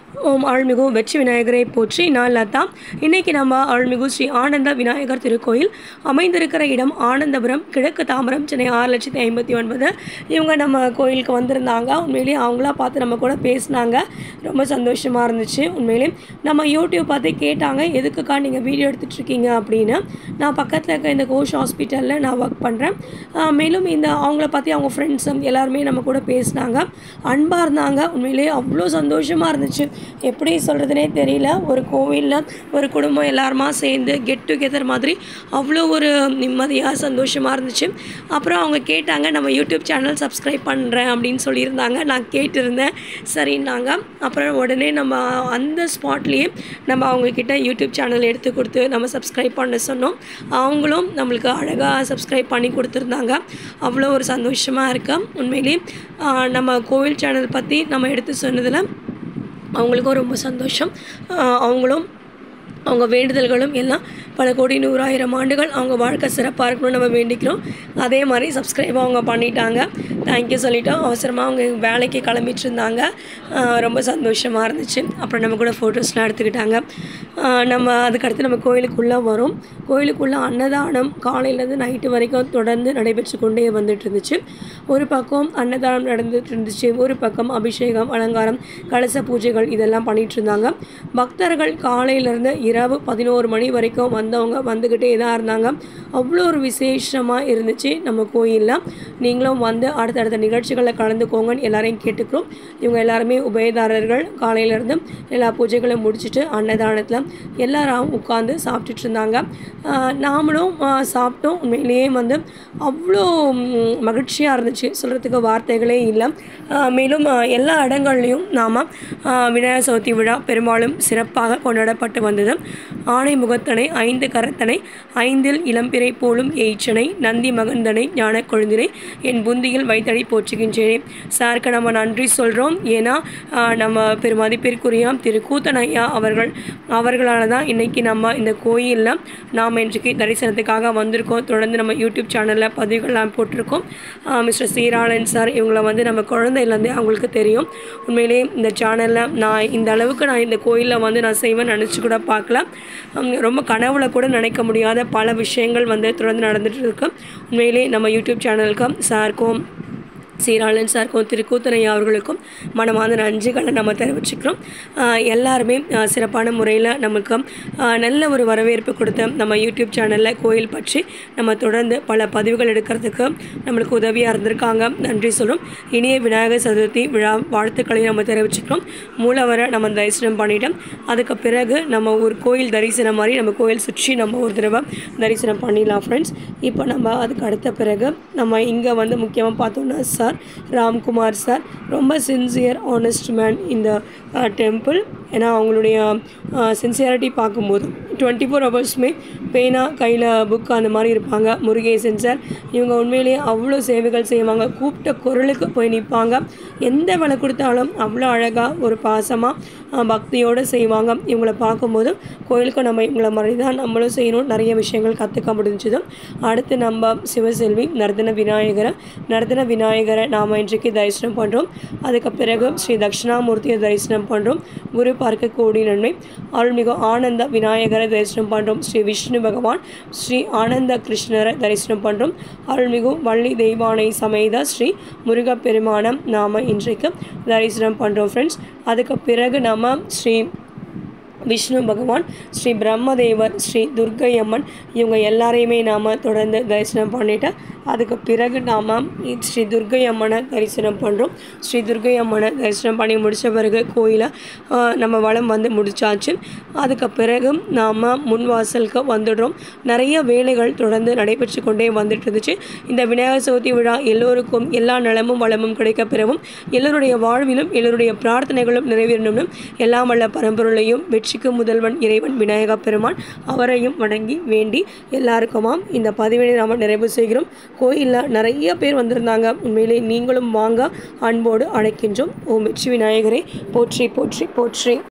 ஓம் அருள்மிகு வெற்றி விநாயகரை போற்றி. நான் லதா. இன்றைக்கி நம்ம அருள்மிகு ஸ்ரீ ஆனந்த விநாயகர் திருக்கோயில் அமைந்திருக்கிற இடம் ஆனந்தபுரம், கிழக்கு தாம்பரம், சென்னை 6,59,000. இவங்க நம்ம கோயிலுக்கு வந்திருந்தாங்க. உண்மையிலேயே அவங்களா பார்த்து நம்ம கூட பேசினாங்க. ரொம்ப சந்தோஷமாக இருந்துச்சு. உண்மையிலே நம்ம யூடியூப் பார்த்து கேட்டாங்க, எதுக்குக்கா நீங்கள் வீடியோ எடுத்துகிட்ருக்கீங்க அப்படின்னு. நான் பக்கத்தில் இருக்க இந்த கோஷ் ஹாஸ்பிட்டலில் நான் ஒர்க் பண்ணுறேன். மேலும் அவங்கள பற்றி அவங்க ஃப்ரெண்ட்ஸும் எல்லாருமே நம்ம கூட பேசினாங்க. அன்பாக இருந்தாங்க. உண்மையிலேயே அவ்வளோ சந்தோஷமாக இருந்துச்சு. எப்படி சொல்கிறதுனே தெரியல. ஒரு கோவிலில் ஒரு குடும்பம் எல்லாருமா சேர்ந்து கெட் டுகெதர் மாதிரி அவ்வளோ ஒரு நிம்மதியாக சந்தோஷமாக இருந்துச்சு. அப்புறம் அவங்க கேட்டாங்க, நம்ம யூடியூப் சேனல் சப்ஸ்கிரைப் பண்ணுறேன் அப்படின்னு சொல்லியிருந்தாங்க. நான் கேட்டிருந்தேன், சரின்னாங்க. அப்புறம் உடனே நம்ம அந்த ஸ்பாட்லேயே நம்ம அவங்கக்கிட்ட யூடியூப் சேனல் எடுத்து கொடுத்து நம்ம சப்ஸ்கிரைப் பண்ண சொன்னோம். அவங்களும் நம்மளுக்கு அழகாக சப்ஸ்கிரைப் பண்ணி கொடுத்துருந்தாங்க. அவ்வளோ ஒரு சந்தோஷமாக இருக்கு. உண்மையிலேயே நம்ம கோவில் சேனல் பற்றி நம்ம எடுத்து சொன்னதில் அவங்களுக்கும் ரொம்ப சந்தோஷம். அவங்களும் அவங்க வேண்டுதல்களும் எல்லாம் பல கோடி 100,000 ஆண்டுகள் அவங்க வாழ்க்கை சிறப்பாக இருக்கணும்னு நம்ம வேண்டிக்கிறோம். அதே மாதிரி சப்ஸ்கிரைப் அவங்க பண்ணிட்டாங்க. தேங்க்யூ சொல்லிட்டோம். அவசரமாக அவங்க வேலைக்கு கிளம்பிட்டு இருந்தாங்க. ரொம்ப சந்தோஷமாக இருந்துச்சு. அப்புறம் நம்ம கூட ஃபோட்டோஸ்லாம் எடுத்துக்கிட்டாங்க. நம்ம அதுக்கடுத்து நம்ம கோயிலுக்குள்ளே வரோம். கோயிலுக்குள்ளே அன்னதானம் காலையிலேருந்து நைட்டு வரைக்கும் தொடர்ந்து நடைபெற்று கொண்டே வந்துட்டு இருந்துச்சு. ஒரு பக்கம் அன்னதானம் நடந்துட்டு இருந்துச்சு, ஒரு பக்கம் அபிஷேகம், அலங்காரம், கலச பூஜைகள் இதெல்லாம் பண்ணிகிட்டு இருந்தாங்க. பக்தர்கள் காலையிலேருந்து இரவு 11 மணி வரைக்கும் வந்தவங்க வந்துக்கிட்டே தான் இருந்தாங்க. அவ்வளோ ஒரு விசேஷமாக இருந்துச்சு நம்ம கோயிலில். நீங்களும் வந்து அடுத்தடுத்த நிகழ்ச்சிகளில் கலந்துக்கோங்கன்னு எல்லாரையும் கேட்டுக்கிறோம். இவங்க எல்லாருமே உபயதாரர்கள். காலையிலேருந்து எல்லா பூஜைகளும் முடிச்சுட்டு அன்னதானத்தில் எல்லாரும் உட்காந்து சாப்பிட்டுட்டு இருந்தாங்க. நாமளும் சாப்பிட்டோம். உண்மையிலேயே வந்து அவ்வளோ மகிழ்ச்சியாக இருந்துச்சு, சொல்கிறதுக்கு வார்த்தைகளே இல்லை. மேலும் எல்லா இடங்கள்லையும் நாம் விநாயகர் சதுர்த்தி விழா பெரும்பாலும் சிறப்பாக கொண்டாடப்பட்டு வந்தது. ஆணை முகத்தனை 5 கரத்தனை 5இல் இளம்பிறை போலும் எயிற்றனை நந்தி மகந்தனை ஞான கொழுந்தினை என் புந்தியில் வைத்தடி போற்றுகின்றேன். சாருக்கு நம்ம நன்றி சொல்கிறோம். ஏன்னா நம்ம பெருமதிப்பிற்குரிய திரு கூத்தன் ஐயா அவர்களால் தான் இன்றைக்கி நம்ம இந்த கோயிலில் நாம் இன்றைக்கு தரிசனத்துக்காக வந்திருக்கோம். தொடர்ந்து நம்ம யூடியூப் சேனலில் பதிவுகள்லாம் போட்டிருக்கோம். மிஸ்டர் சீராளன் சார் இவங்களை வந்து நம்ம குழந்தையிலேருந்தே அவங்களுக்கு தெரியும். உண்மையிலே இந்த சேனலில் நான் இந்த அளவுக்கு நான் இந்த கோயிலில் வந்து நான் செய்வேன் நினச்சி கூட பார்க்கல. ரொம்ப கனவுல கூட நினைக்க முடியாத பல விஷயங்கள் வந்து தொடர்ந்து நடந்துகிட்டு இருக்கு. உண்மையிலே நம்ம யூடியூப் சேனலுக்கும் சாருக்கும் சீராளன் சாருக்கும் திரு கூத்தனையா அவர்களுக்கும் மனமார்ந்த நன்றிகளை நம்ம தெரிவிச்சுக்கிறோம். எல்லாருமே சிறப்பான முறையில் நமக்கு நல்ல ஒரு வரவேற்பு கொடுத்த நம்ம யூடியூப் சேனலில் கோயில் பற்றி நம்ம தொடர்ந்து பல பதிவுகள் எடுக்கிறதுக்கு நம்மளுக்கு உதவியாக இருந்திருக்காங்க. நன்றி சொல்லும். இனிய விநாயகர் சதுர்த்தி விழா வாழ்த்துக்களையும் நம்ம தெரிவிச்சுக்கிறோம். மூலவரை நம்ம தரிசனம் பண்ணிட்டோம். அதுக்கு பிறகு நம்ம ஒரு கோயில் தரிசனம் மாதிரி நம்ம கோயில் சுற்றி நம்ம ஒரு தடவை தரிசனம் பண்ணிடலாம் ஃப்ரெண்ட்ஸ். இப்போ நம்ம அதுக்கு அடுத்த பிறகு நம்ம இங்கே வந்து முக்கியமாக பார்த்தோன்னா சார் ராம்குமார் சார் ரொம்ப சின்சியர் ஆனஸ்ட் மேன் இந்த டெம்பிள். ஏன்னா அவங்களுடைய சின்சியாரிட்டி பார்க்கும்போது 24 ஹவர்ஸுமே பேனா கையில் புக் அந்த மாதிரி இருப்பாங்க. முருகேசன் சார் இவங்க உண்மையிலேயே அவ்வளோ சேவைகள் செய்வாங்க. கூப்பிட்ட குரலுக்கு போய் நிற்பாங்க. எந்த வேலை கொடுத்தாலும் அவ்வளோ அழகாக ஒரு பாசமாக பக்தியோடு செய்வாங்க. இவங்களை பார்க்கும்போது கோயிலுக்கு நம்ம இவங்களை மாதிரி தான் நம்மளும் செய்யணும், நிறைய விஷயங்கள் கற்றுக்க முடிஞ்சது. அடுத்து நம்ம சிவசெல்வி நர்தன விநாயகரை நாம் இன்றைக்கு தரிசனம் பண்ணுறோம். அதுக்கு பிறகு ஸ்ரீ தட்சிணாமூர்த்தியை தரிசனம் பண்ணுறோம். குரு பார்க்க கோடி நன்மை. அருள்மிகு ஆனந்த விநாயகரை தரிசனம் பண்ணுறோம். ஸ்ரீ விஷ்ணு பகவான் ஸ்ரீ ஆனந்த கிருஷ்ணரை தரிசனம் பண்ணுறோம். அருள்மிகு வள்ளி தெய்வானை சமேத ஸ்ரீ முருகப்பெருமானை நாம் இன்றைக்கு தரிசனம் பண்ணுறோம் ஃப்ரெண்ட்ஸ். அதுக்கு பிறகு நம்ம ஸ்ரீ விஷ்ணு பகவான், ஸ்ரீ பிரம்மதேவர், ஸ்ரீ துர்க்கை அம்மன் இவங்க எல்லாரையுமே நாம் தொடர்ந்து தரிசனம் பண்ணிவிட்டு அதுக்கு பிறகு நாம் ஸ்ரீ துர்க்கை அம்மனை தரிசனம் பண்ணுறோம். ஸ்ரீ துர்க்கை அம்மனை தரிசனம் பண்ணி முடித்த பிறகு கோயிலை நம்ம வலம் வந்து முடித்தாச்சு. அதுக்கு பிறகு நாம் முன்வாசலுக்கு வந்துடுறோம். நிறைய வேலைகள் தொடர்ந்து நடைபெற்று கொண்டே வந்துட்டு இருந்துச்சு. இந்த விநாயகர் சதுர்த்தி விழா எல்லோருக்கும் எல்லா நலமும் வளமும் கிடைக்க பெறவும், எல்லோருடைய வாழ்விலும் எல்லோருடைய பிரார்த்தனைகளும் நிறைவேறணும். எல்லாம் வல்ல பரம்பொருளையும் வெற்றிக்கு முதல்வன் இறைவன் விநாயக பெருமான் அவரையும் வணங்கி வேண்டி எல்லாருக்குமாம் இந்த பதிவினை நாம் நிறைவு செய்கிறோம். கோயிலில் நிறைய பேர் வந்திருந்தாங்க. உண்மையிலே நீங்களும் வாங்க அன்போடு அழைக்கின்றோம். ஓம் வெற்றி விநாயகரை போற்றி போற்றி போற்றி.